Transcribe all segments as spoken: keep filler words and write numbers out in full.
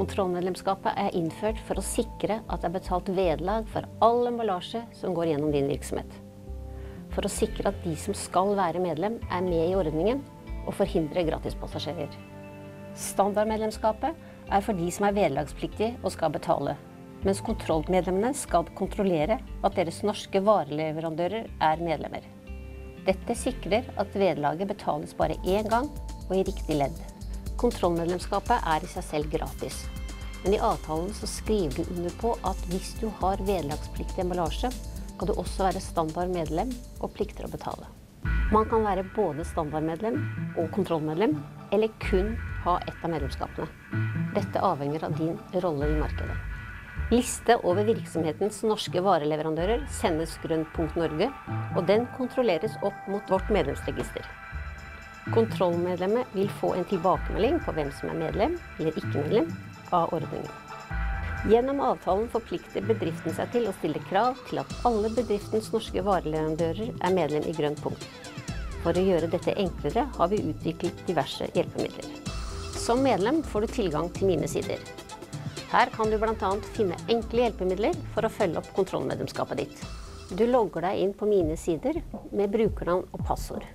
Kontrollmedlemskapet er innført for å sikre at det er betalt vederlag for all emballasje som går gjennom din virksomhet. For å sikre at de som skal være medlem er med i ordningen og forhindre gratispassasjerer. Standardmedlemskapet er for de som er vederlagspliktige og skal betale, mens kontrollmedlemmene skal kontrollere at deres norske vareleverandører er medlemmer. Dette sikrer at vederlaget betales bare én gang og i riktig ledd. Kontrollmedlemskapet er i seg selv gratis, men i avtalen så skriver du under på at hvis du har vederlagspliktig emballasje, skal du også være standardmedlem og plikter å betale. Man kan være både standardmedlem og kontrollmedlem, eller kun ha ett av medlemskapene. Dette avhenger av din rolle i markedet. Liste over virksomhetens norske vareleverandører sendes Grønt punkt Norge, og den kontrolleres opp mot vårt medlemsregister. Kontrollmedlemmet vil få en tilbakemelding på hvem som er medlem eller ikke medlem av ordningen. Gjennom avtalen forplikter bedriften seg til å stille krav til at alle bedriftens norske vareleverandører er medlem i Grønt punkt. For å gjøre dette enklere har vi utviklet diverse hjelpemidler. Som medlem får du tilgang til mine sider. Her kan du blant annet finne enkle hjelpemidler for å følge opp kontrollmedlemskapet ditt. Du logger deg inn på mine sider med brukernavn og passord.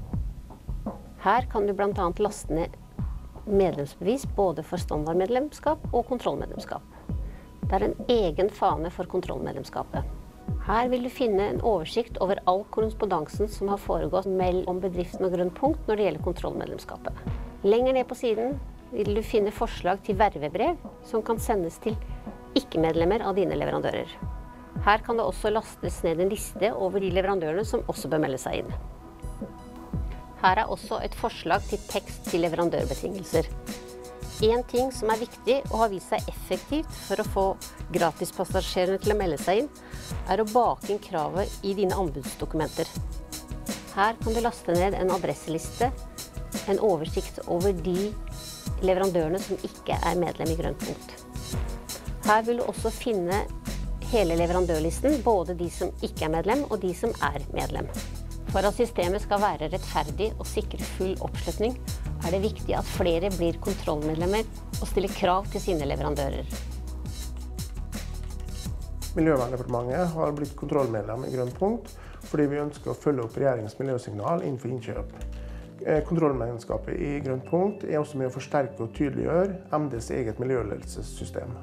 Her kan du blant annet laste ned medlemsbevis både for standardmedlemskap og kontrollmedlemskap. Det er en egen fane for kontrollmedlemskapet. Her vil du finne en oversikt over all korrespondansen som har foregått mellom bedriften og Grønt punkt når det gjelder kontrollmedlemskapet. Lenger ned på siden vil du finne forslag til vervebrev som kan sendes til ikke-medlemmer av dine leverandører. Her kan det også lastes ned en liste over de leverandørene som også bør melde seg inn. Her er også et forslag til tekst til leverandørbetingelser. En ting som er viktig og har vist seg effektivt for å få gratispassasjerene til å melde seg inn, er å bake inn kravet i dine anbudsdokumenter. Her kan du laste ned en adresseliste, en oversikt over de leverandørene som ikke er medlem i Grønt punkt. Her vil du også finne hele leverandørlisten, både de som ikke er medlem og de som er medlem. For at systemet skal være rettferdig og sikre full oppslutning, er det viktig at flere blir kontrollmedlemmer og stiller krav til sine leverandører. Miljøverndepartementet har blitt kontrollmedlem i Grønt punkt fordi vi ønsker å følge opp regjeringens miljøsignal innenfor innkjøp. Kontrollmedlemskapet i Grønt punkt er også med å forsterke og tydeliggjøre M D's eget miljøledelsessystem.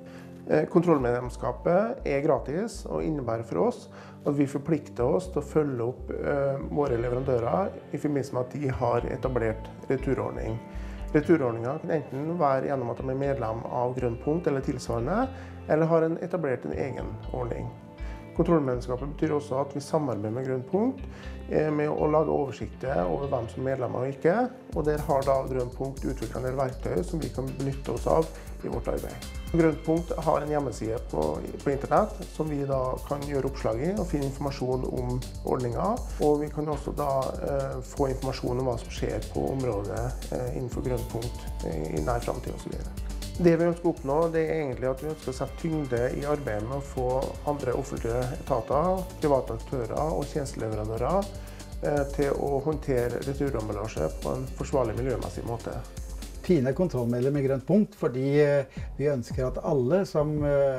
Kontrollmedlemskapet er gratis og innebærer for oss at vi forplikter oss til å følge opp våre leverandører i forbindelse med at de har etablert returordning. Returordningen kan enten være gjennom at de er medlem av Grønt punkt eller tilsvarende, eller har en etablert en egen ordning. Kontrollmedlemskapet betyr også at vi samarbeider med Grønt punkt med å lage oversikter over hvem som er medlemmer og ikke, og der har da Grønt punkt utviklet en del verktøy som vi kan benytte oss av i vårt arbeid. Grønt punkt har en hjemmeside på, på internett som vi da kan gjøre oppslag i og finne informasjon om ordningen, og vi kan også da eh, få informasjon om hva som skjer på området eh, innenfor Grønt punkt eh, i nær fremtid og så videre. Det vi ønsker å oppnå, det er egentlig at vi ønsker å sette tyngde i arbeidet med å få andre offentlige etater, private aktører og tjenesteleverandører eh, til å håndtere returamballasje på en forsvarlig miljømessig måte. Tine er kontrollmedlem i Grønt punkt fordi vi ønsker at alle som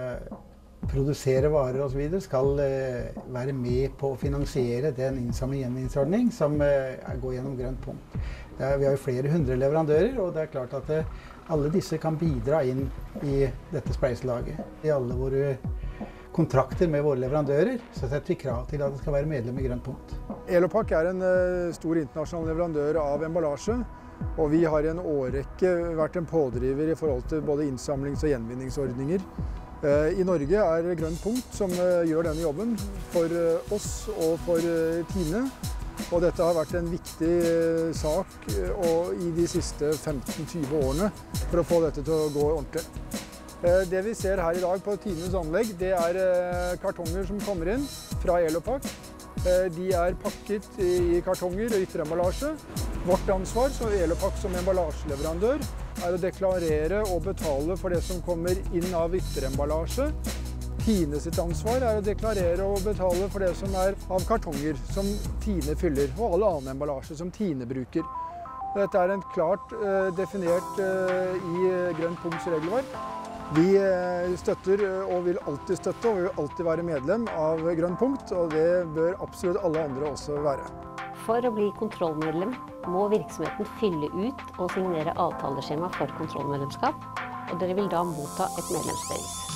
produserer varer og så videre skal være med på å finansiere den innsamling-gjenvinningsordning som går gjennom Grønt punkt. Vi har jo flere hundre leverandører, og det er klart at alle disse kan bidra inn i dette spleiselaget. I alle våre kontrakter med våre leverandører så setter vi krav til at det skal være medlem i Grønt punkt. Elopak er en stor internasjonal leverandør av emballasje. Og vi har i en årrekke vært en pådriver i forhold til både innsamlings- og gjenvinningsordninger. I Norge er Grønt punkt som gjør denne jobben for oss og for Tine. Og dette har vært en viktig sak i de siste femten til tjue årene for å få dette til å gå ordentlig. Det vi ser her i dag på Tines anlegg, det er kartonger som kommer inn fra Elopak. De er pakket i kartonger og ytteremballasje. Vårt ansvar som Elopak som emballasjeleverandør er å deklarere og betale for det som kommer inn av ytteremballasje. Tine sitt ansvar er å deklarere og betale for det som er av kartonger som Tine fyller, og all annen emballasje som Tine bruker. Dette er en klart uh, definert uh, i Grønt punkts regelverk. Vi uh, støtter uh, og vil alltid støtte og vil alltid være medlem av Grønt punkt, og det bør absolutt alle andre også være. For å bli kontrollmedlem må virksomheten fylle ut og signere avtaleskjema for kontrollmedlemskap, og dere vil da motta et medlemsbevis.